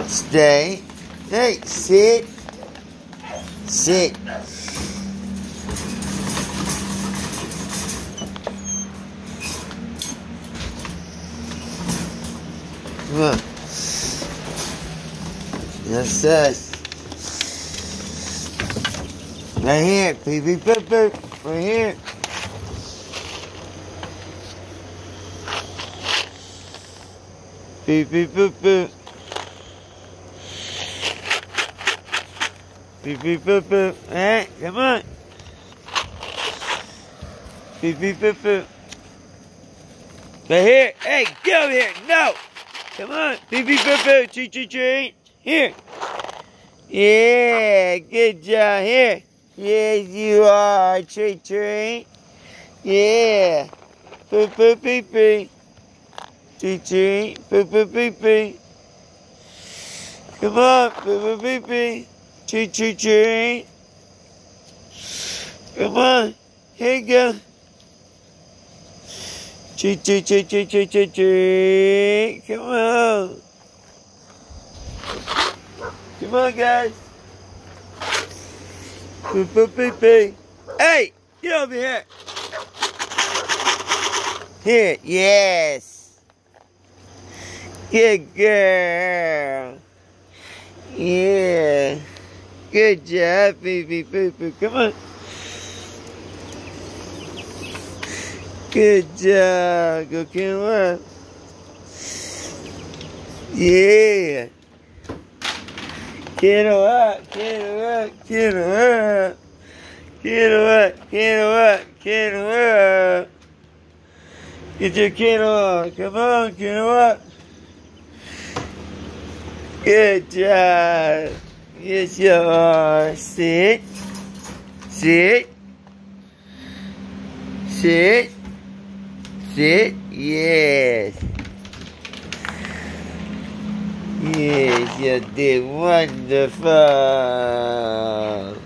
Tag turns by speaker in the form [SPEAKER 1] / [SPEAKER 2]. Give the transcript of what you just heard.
[SPEAKER 1] Stay. Hey, sit. Sit. Come on. Yes, yes. Right here, beep, beep, boop, boop. Right here. Beep, beep, boop, boop. Beep, beep, boop, boop. Hey, come on. Beep, beep, boop, boop. Right here. Hey, get over here. No. Come on. Beep, beep, boop, boop. Treat, treat, treat. Here. Yeah, good job. Here. Yes, you are. Treat, treat. Yeah. Boop, boop, beep, beep. Treat, treat. Boop, boop, beep, beep. Come on. Boop, boop, beep, beep. Treat, treat, treat. Come on. Here you go. Treat, treat, treat, treat, treat, treat, treat. Come on. Come on, guys. Boop, boop, beep, beep. Hey, get over here. Here, yes. Good girl. Yeah. Good job, beep, beep, beep, beep. Come on. Good job. Go kill up. Yeah. Get her up, get her up, get her up. Get her up, get her up, get her up. Get your kiddo up. Come on, get her up. Good job. Yes, you are. Sit. Sit. Sit. Sit. Yes. Yes, you did wonderful.